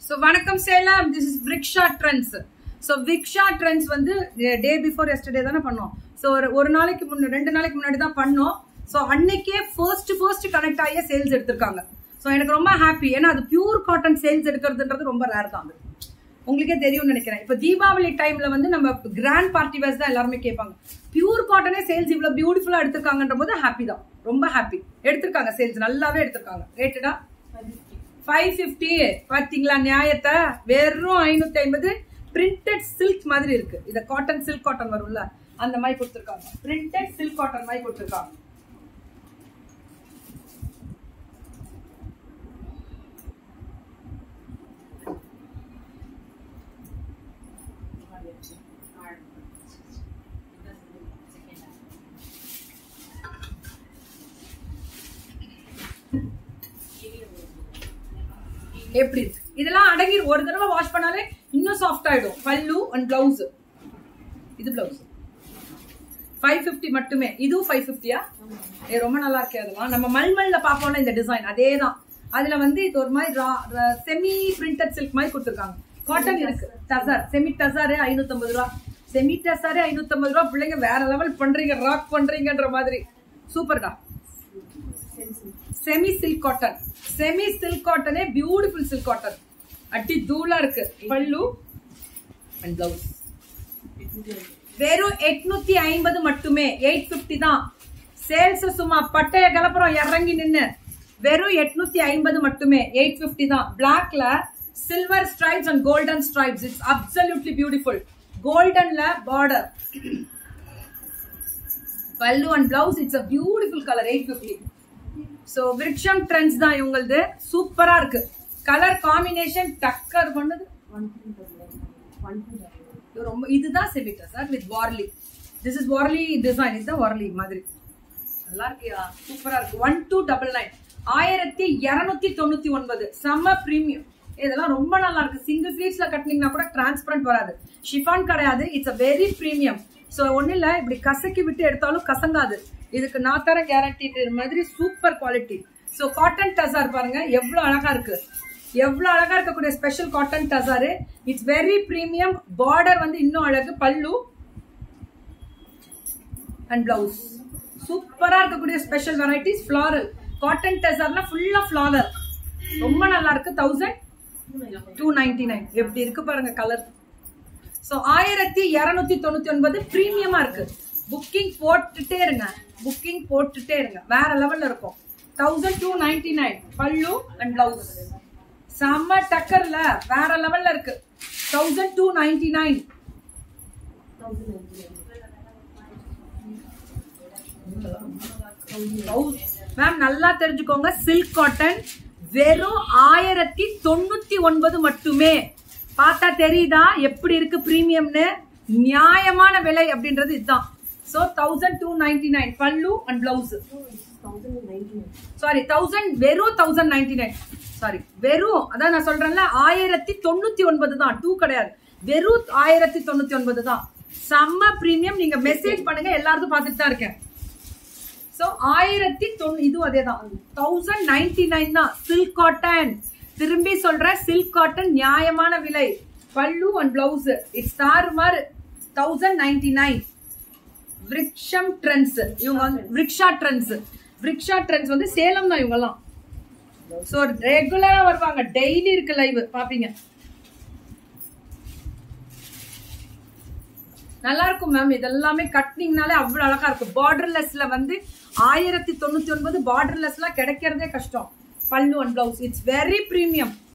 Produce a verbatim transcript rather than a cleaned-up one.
So vanakkam Salem, this is VirukshatRends. So VirukshatRends வந்து day before yesterday தான பண்ணோம். So ஒரு நாளைக்கு முன்ன ரெண்டு நாளைக்கு முன்னாடி தான் பண்ணோம். So அன்னைக்கே first first கனெக்ட் ஆகிய சேல்ஸ் எடுத்திருக்காங்க. So எனக்கு ரொம்ப ஹாப்பி. ஏன்னா அது பியூர் காட்டன் சேல்ஸ் எடுக்கிறதுன்றது ரொம்ப ரேர் தான். உங்களுக்கே தெரியும்னு நினைக்கிறேன். இப்ப தீபாவளி டைம்ல வந்து நம்ம கிராண்ட் பார்ட்டி வேர்ஸ் தான் எல்லாருமே கேட்பாங்க. பியூர் காட்டனே சேல்ஸ் இவ்வளவு பியூட்டிஃபுல்லா எடுத்திருக்காங்கன்ற போது ஹாப்பி தான். ரொம்ப ஹாப்பி. எடுத்திருக்காங்க சேல்ஸ் நல்லாவே எடுத்திருக்காங்க. ரேட்டடா five fifty. பாத்தீங்களா நியாயத்தை? வெறும் ஐநூத்தி ஐம்பது பிரிண்டட் சில்க் மாதிரி இருக்கு. இத காட்டன் சில்க் காட்டன் வரும்ல அந்த மாதிரி கொடுத்திருக்காங்க. பிரிண்டட் சில்க் காட்டன் மாதிரி கொடுத்திருக்காங்க. எப்படி இதெல்லாம் அடங்கி ஒரு தடவை வாஷ் பண்ணாலே இன்னும் சாஃப்ட் ஆயிடும். பல்லு அண்ட் பிளவுஸ். இது பிளவுஸ் five fifty மட்டுமே. இதுவும் five fifty யா? ஏ ரொம்ப நல்லா இருக்கு. அதெல்லாம் நம்ம மல்மல்ல பாப்போம்ல இந்த டிசைன் அதேதான். அதுல வந்து இது ஒரு மாதிரி செமி பிரிண்டட் சில்க் மாதிரி கொடுத்திருக்காங்க. காட்டன் இருக்கு. டசர் செமி டசர் ஐநூத்தி ஐம்பது ரூபா. செமி டசர் ஐநூத்தி ஐம்பது ரூபா. பிள்ளைங்க வேற லெவல் பண்றீங்க, ராக் பண்றீங்கன்ற மாதிரி. சூப்பர்டா. Semi silk cotton. Semi silk காட்டனே பியூட்டிஃபுல் சில்க் காட்டன். அட்டி தூளா இருக்கு. பல்லு அண்ட் பிளவுஸ். வெறும் எட்நூத்தி ஐம்பது மட்டுமே. எயிட் பிப்டி தான். சேல்ஸ் சும்மா பட்டைய கலப்புறம் இறங்கி நின்னு வெறும் எட்நூத்தி ஐம்பது மட்டுமே. எயிட் பிப்டி தான். பிளாக்ல silver stripes and golden stripes. It's absolutely beautiful. கோல்டன்ல பார்டர். பல்லு and blouse. It's a beautiful colour. Eight fifty. So Vriksham trends தான் இவங்களது. சூப்பரா இருக்கு. கலர் காம்பினேஷன் டக்கர் பண்ணது. ரொம்ப இதுதான் செமிட்டா சார் with Warli. This is Warli design. இதுதான் வார்லி மாதிரி. நல்லா இருக்கியா? சூப்பரா இருக்கு. One two double nine. ஆயிரத்தி இருநூத்தி தொண்ணூத்தி ஒன்பது. செம்ம பிரீமியம். இதெல்லாம் ரொம்ப நல்லா இருக்கு. சிங்கிள் ஃபிளீட்ஸ்ல கட்டினீங்கன்னா கூட டிரான்ஸ்பரண்ட் வராது. ஷிஃபான் கிடையாது. It's a very premium. So ஒண்ணு இல்ல, இப்படி கசக்கி விட்டு எடுத்தாலும் கசங்காது. இதுக்கு நான் தர கேரண்டி மாதிரி super quality. So cotton tussar பாருங்க எவ்வளவு அழகா இருக்கு. எவ்வளவு அழகா இருக்கக்கூடிய special cotton tussar. It's very premium. Border வந்து இன்னும் அழகு. பல்லு அண்ட் பிளவுஸ். சூப்பரா இருக்கக்கூடிய ஸ்பெஷல் வெரைட்டிஸ். ஃபிளாரல் காட்டன் டசார்ல ஃபுல்லா ஃபிளாரல். ரொம்ப நல்லா இருக்கு. Thousand two ninety nine. எப்படி இருக்கு பாருங்க கலர். சோ ஆயிரத்தி இருநூத்தி தொண்ணூத்தி ஒன்பது பிரீமியமா இருக்கு. புக்கிங் போட்டுட்டே இருங்க. புக்கிங் போட்டுட்டே இருங்க. வேற லெவல்ல இருக்கும். Thousand two ninety nine. பல்லு அண்ட் பிளவுஸ். செம்ம டக்கர்ல வேற லெவல்ல இருக்கு. Thousand two ninety nine. Ma'am நல்லா தெரிஞ்சுக்கோங்க. சில்க் காட்டன் வெறும் ஆயிரத்தி தொண்ணூத்தி ஒன்பது மட்டுமே. பார்த்தா தெரியுதா எப்படி இருக்கு பிரீமியம்னு? நியாயமான விலை அப்படின்றது இதுதான். So thousand two ninety nine. பல்லு அண்ட் பிளவுஸ். சாரி தௌசண்ட் வெறும் தௌசண்ட் நைன்டி நைன். சாரி வெறும் அதான் நான் சொல்றேன்ல ஆயிரத்தி தொண்ணூத்தி ஒன்பது தான். டூ கிடையாது. வெறும் ஆயிரத்தி தொண்ணூத்தி ஒன்பது தான். செம்ம பிரீமியம். நீங்க மெசேஜ் பண்ணுங்க. எல்லாருக்கும் பார்த்துட்டு தான் இருக்கேன். சோ ஆயிரத்தி தொண்ணூ இதுவும் அதே தான். தௌசண்ட் நைன்டி நைன் தான். Silk cotton. திரும்பி சொல்ற சில்க் காட்டன் நியாயமான விலை. Pallu and blouse. இட்ஸ் தாறுமாறு. Thousand ninety nine. Viruksham trends. இவங்க வந்து VirukshatRends. VirukshatRends வந்து சேலம் தான் இவங்க எல்லாம். சோ ரெகுலரா வருவாங்க. டெய்லி இருக்கு லைவ் பாப்பீங்க. நல்லா இருக்கும் மேம். இதெல்லாமே கட்டினீங்கனாலே அவ்வளவு அழகா இருக்கும். பார்டர்லெஸ்ல வந்து ஆயிரத்தி தொண்ணூத்தி ஒன்பது. பார்டர்லெஸ்ல கிடைக்கிறதே கஷ்டம். Pallu and blouse. It's very premium.